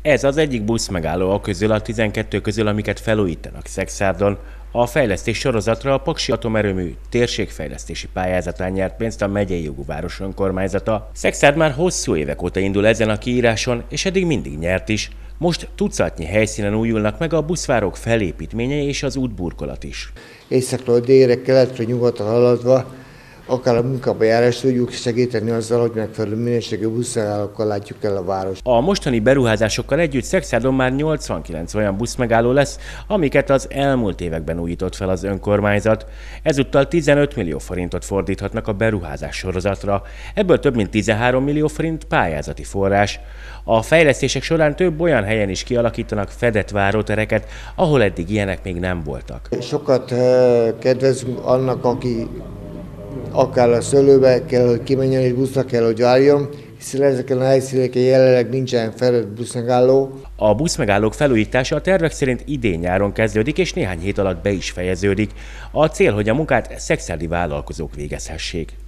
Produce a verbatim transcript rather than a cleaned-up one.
Ez az egyik buszmegálló a közül a tizenkettő közül, amiket felújítanak Szexárdon. A fejlesztés sorozatra a Paksi Atomerőmű térségfejlesztési pályázatán nyert pénzt a megyei jogú város önkormányzata. Szexárd már hosszú évek óta indul ezen a kiíráson, és eddig mindig nyert is. Most tucatnyi helyszínen újulnak meg a buszvárok felépítményei és az útburkolat is. Északról délre, keletről nyugatra haladva, akár a munkába járást tudjuk segíteni azzal, hogy megfelelő minőségű buszmegállókkal látjuk el a várost. A mostani beruházásokkal együtt Szexárdon már nyolcvankilenc olyan buszmegálló lesz, amiket az elmúlt években újított fel az önkormányzat. Ezúttal tizenöt millió forintot fordíthatnak a beruházás sorozatra, ebből több mint tizenhárom millió forint pályázati forrás. A fejlesztések során több olyan helyen is kialakítanak fedett várótereket, ahol eddig ilyenek még nem voltak. Sokat kedvezünk annak, aki akár a szőlőbe kell, hogy kimenjen és buszra kell, hogy várjon, hiszen ezeken a helyszíneken jelenleg nincsen felett buszmegálló. A buszmegállók felújítása a tervek szerint idén-nyáron kezdődik, és néhány hét alatt be is fejeződik. A cél, hogy a munkát szexárdi vállalkozók végezhessék.